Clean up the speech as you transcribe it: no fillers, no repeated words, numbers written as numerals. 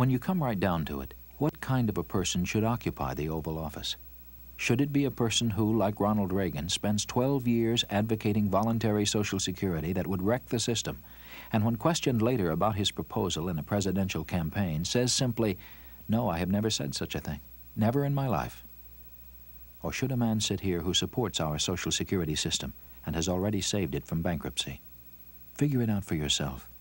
When you come right down to it, what kind of a person should occupy the Oval Office? Should it be a person who, like Ronald Reagan, spends 12 years advocating voluntary Social Security that would wreck the system, and when questioned later about his proposal in a presidential campaign, says simply, "No, I have never said such a thing. Never in my life"? Or should a man sit here who supports our Social Security system and has already saved it from bankruptcy? Figure it out for yourself.